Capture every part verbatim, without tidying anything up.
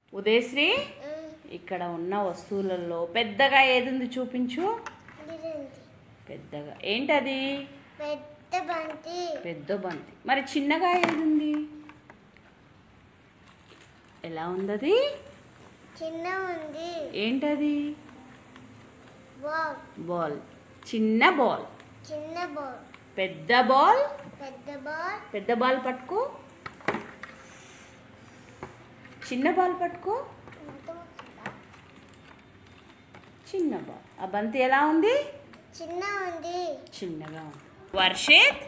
ఉదయశ్రీ ఇక్కడ ఉన్న వస్తువులలో పెద్దగా ఏది ఉంది చూపించు. పెద్దగా ఏంటది? పెద్ద బంతి. పెద్ద బంతి. మరి చిన్నగా ఏది ఉంది? ఎలా ఉంది? చిన్న ఉంది. ఏంటది? బాల్. బాల్. చిన్న బాల్. చిన్న బాల్. పెద్ద బాల్. పెద్ద బాల్. పెద్ద బాల్ పట్టుకో. చిన్న బాల్ పట్టుకో. చిన్న బాల్. ఆ బంతి ఎలా ఉంది? చిన్న ఉంది. చిన్నగా ఉంది. వర్షిత్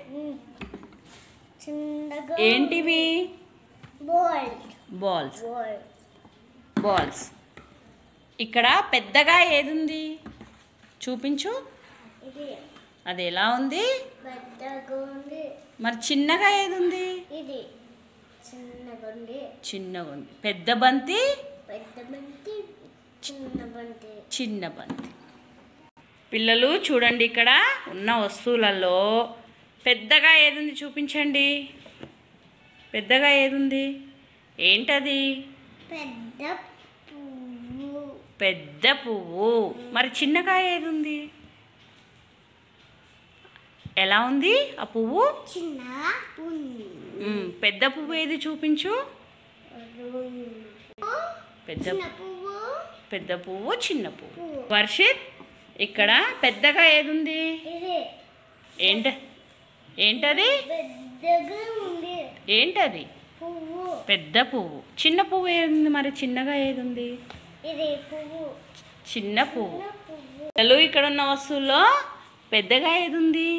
చిన్నగా ఏంటివి? బాల్. బాల్స్. బాల్. బాల్స్. ఇక్కడ పెద్దగా ఏది ఉంది చూపించు. ఇది అది ఎలా ఉంది? పెద్దగా ఉంది. మరి చిన్నగా ఏది ఉంది? ఇది చిన్నగా ఉంది. చిన్నగా ఉంది. పెద్ద బంతి. పెద్ద బంతి. చిన్న బంతి. చిన్న బంతి. పిల్లలు చూడండి, ఇక్కడ ఉన్న వస్తువులలో పెద్దగా ఏది ఉంది చూపించండి. పెద్దగా ఏది ఉంది? ఏంటది? పెద్ద పువ్వు. పెద్ద పువ్వు. మరి చిన్నగా ఏది ఉంది? ఎలా ఉంది ఆ పువ్వు? చిన్న పువ్వు. పెద్ద పువ్వు ఏది చూపించు. పెద్ద పువ్వు. పెద్ద పువ్వు, చిన్న పువ్వు. వర్షిత్ ఇక్కడ పెద్దగా ఏది ఉంది? ఏంట ఏంటది? పెద్దగా ఉంది. ఏంటది? పువ్వు. పెద్ద పువ్వు. చిన్న పువ్వు ఏది ఉంది? మరి చిన్నగా ఏది ఉంది? ఇది పువ్వు. చిన్న పువ్వు. పిల్లలు ఇక్కడ ఉన్న వస్తువుల్లో పెద్దగా ఏది ఉంది?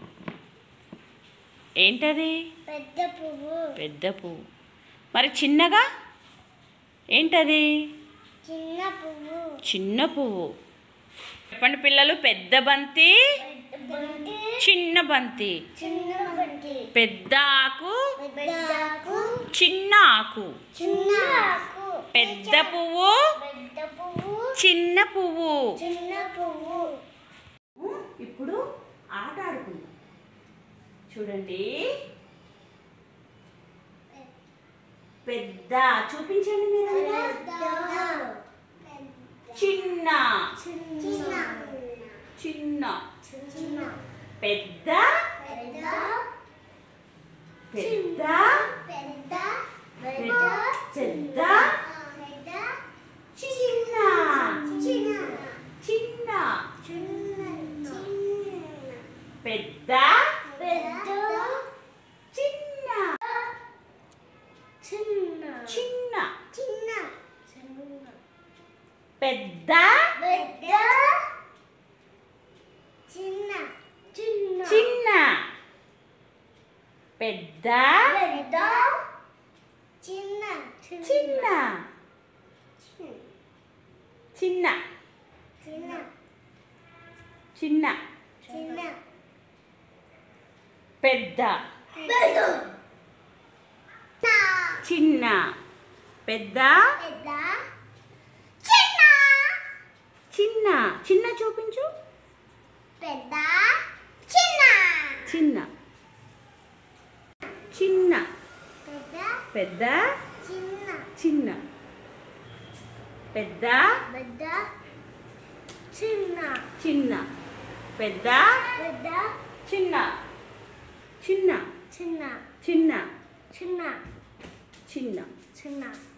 ఏంటది? పెద్ద పువ్వు. పెద్ద పువ్వు. మరి చిన్నగా ఏంటది? చిన్న పువ్వు. చిన్న పువ్వు. చెప్పండి పిల్లలు. పెద్ద బంతి, చిన్న బంతి. చిన్న బంతి. పెద్ద ఆకు, పెద్ద ఆకు. చిన్న ఆకు. చిన్న ఆకు. పెద్ద పువ్వు, పెద్ద పువ్వు. చిన్న పువ్వు. చిన్న పువ్వు. ఇప్పుడు ఆట ఆడుకుందాం. చూడండి, పెద్ద చూపించండి మీరు. చిన్న చిన్న. చిన్న. చిన్న. పెద్ద పెద్ద. పెద్ద పెద్ద. పెద్ద పెద్ద పెద్ద. చిన్న చిన్న. చిన్న చిన్న. పెద్ద పెద్ద. చిన్న చిన్న. చిన్న చిన్న. చిన్న. పెద్ద పెద్ద. చిన్న. చిన్న. చిన్న పెద్ద పెద్ద. చిన్న. చిన్న చిన్న చిన్న. చిన్న చిన్న. పెద్ద పెద్ద. చిన్న పెద్ద పెద్ద. చిన్న. చిన్న. చిన్న చూపించు. పెద్ద. చిన్న. చిన్న. చిన్న. పెద్ద. పెద్ద. చిన్న. చిన్న. పెద్ద. పెద్ద. చిన్న. చిన్న. పెద్ద. పెద్ద. చిన్న. చిన్న. చిన్న. చిన్న. చిన్న. చిన్న. చిన్న.